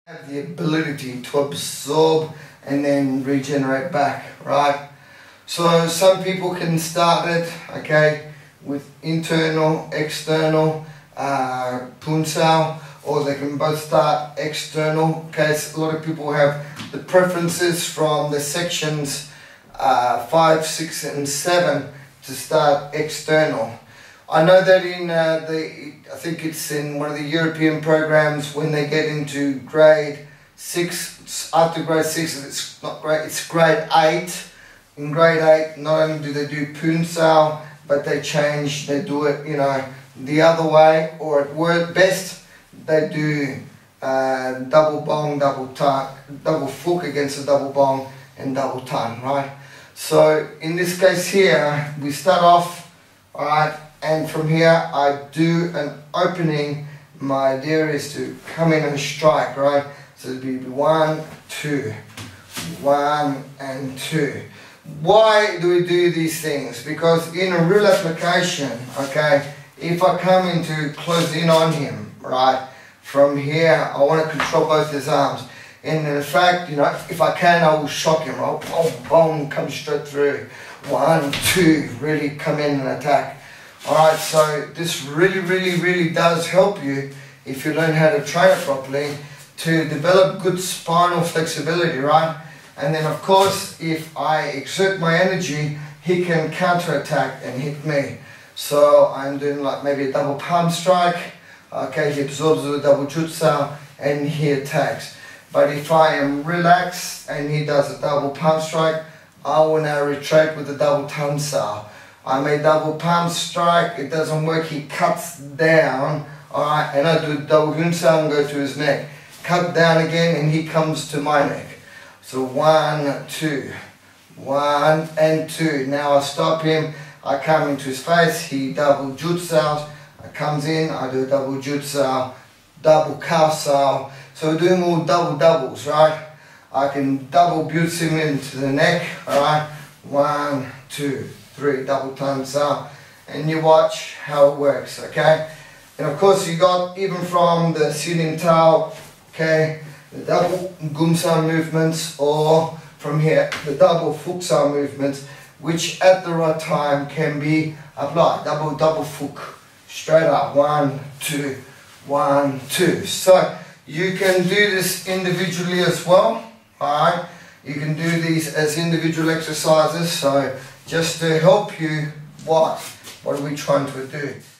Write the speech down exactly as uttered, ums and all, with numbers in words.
have the ability to absorb and then regenerate back, right? So some people can start it, okay, with internal, external, uh, Punsao, or they can both start external. Okay, so a lot of people have the preferences from the sections uh, five, six, and seven to start external. I know that in uh, the, I think it's in one of the European programs when they get into grade six, after grade six, it's not grade, it's grade eight. In grade eight, not only do they do Punsao, but they change, they do it, you know, the other way, or at word best, they do uh, double bong, double tan, double fook against a double bong, and double tan, right? So in this case here, we start off, alright, and from here I do an opening. My idea is to come in and strike, right? So it'd be one, two, one and two. Why do we do these things? Because in a real application, okay, if I come in to close in on him, right, from here I want to control both his arms. And in fact, you know, if I can, I will shock him. I'll boom, boom, come straight through. One, two, really come in and attack. Alright, so this really, really, really does help you if you learn how to train it properly to develop good spinal flexibility, right? And then of course, if I exert my energy, he can counter-attack and hit me. So I'm doing like maybe a double palm strike, okay, he absorbs with a double jutsu and he attacks. But if I am relaxed and he does a double palm strike, I will now retract with a double tansao. I may double palm strike, it doesn't work, he cuts down, alright, and I do double hunsao and go to his neck. Cut down again and he comes to my neck. So one, two, one and two. Now I stop him, I come into his face, he double jutsu, I comes in, I do a double jutsu, double kaosao. So we're doing all double doubles, right? I can double butts him into the neck, alright? One, two, three, double tansao. And you watch how it works, okay? And of course you got, even from the Sinim Tao, okay, the double gumsao movements, or from here, the double fuksao movements, which at the right time can be applied. Double, double fuk, straight up, one, two, one, two. So you can do this individually as well, alright? You can do these as individual exercises, so just to help you, what? What are we trying to do?